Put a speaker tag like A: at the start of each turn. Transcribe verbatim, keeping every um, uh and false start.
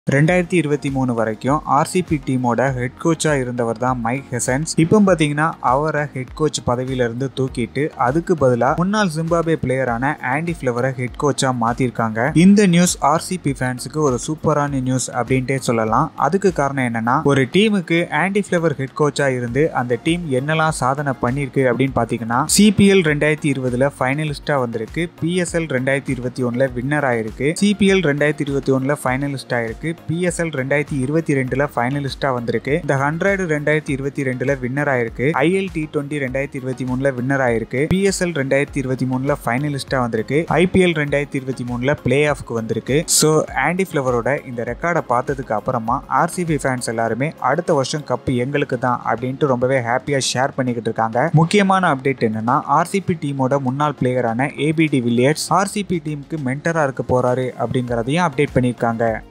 A: ரெண்டாயிரத்தி இருபத்தி மூணு வரைக்கும் ஆர்சிபி டீமோட ஹெட் கோச்சா இருந்தவர் தான் மைக் ஹெசன்ஸ். இப்போ பாத்தீங்கன்னா அவரை ஹெட் கோச் பதவியில இருந்து தூக்கிட்டு அதுக்கு பதிலா முன்னாள் ஜிம்பாப்வே பிளேயரான ஆண்டி ஃபிளவரை ஹெட் கோச்சா மாத்திருக்காங்க. இந்த நியூஸ் ஆர்சிபி ஃபேன்ஸுக்கு ஒரு சூப்பரான நியூஸ் அப்படின்ட்டே சொல்லலாம். அதுக்கு காரணம் என்னன்னா, ஒரு டீமுக்கு ஆண்டி ஃபிளவர் ஹெட் கோச்சா இருந்து அந்த டீம் என்னெல்லாம் சாதனை பண்ணிருக்கு அப்படின்னு பாத்தீங்கன்னா, சிபிஎல் ரெண்டாயிரத்தி இருபதுல ஃபைனலிஸ்டா வந்திருக்கு, பிஎஸ்எல் ரெண்டாயிரத்தி இருபத்தி ஒண்ணுல வின்னர் ஆயிருக்கு, சிபிஎல் ரெண்டாயிரத்தி இருபத்தி ஒண்ணுல ஃபைனலிஸ்ட் ஆயிருக்கு, பிஎஸ்எல் ரெண்டாயிரத்தி இருபத்தி ரெண்டுல ஃபைனலிஸ்டா வந்திருக்கு, இந்த ஹண்ட்ரட் ரெண்டாயிரத்தி இருபத்தி ரெண்டுல வின்னர் ஆயிருக்கு, ஐஎல் டி டுவெண்ட்டி ரெண்டாயிரத்தி இருபத்தி மூணுல வின்னர் ஆயிருக்கு, பிஎஸ்எல் ரெண்டாயிரத்தி இருபத்தி மூணுல ஃபைனலிஸ்டா வந்திருக்கு, ஐபிஎல் ரெண்டாயிரத்தி இருபத்தி மூணுல பிளே ஆஃப்க்கு வந்திருக்கு. சோ ஆண்டி ஃபிளவரோட இந்த ரெக்கார்டை பார்த்ததுக்கு அப்புறமா ஆர்சிபி ஃபேன்ஸ் எல்லாருமே அடுத்த வருஷம் கப் எங்களுக்கு தான் அப்படின்ட்டு ரொம்பவே ஹாப்பியா ஷேர் பண்ணிக்கிட்டு இருக்காங்க. முக்கியமான அப்டேட் என்னன்னா, ஆர்சிபி டீமோட முன்னாள் பிளேயரான ஏபிடி வில்லியர்ஸ் ஆர்சிபி டீமுக்கு மென்டரா இருக்க போறாரு அப்படிங்கறதையும் அப்டேட் பண்ணிருக்காங்க.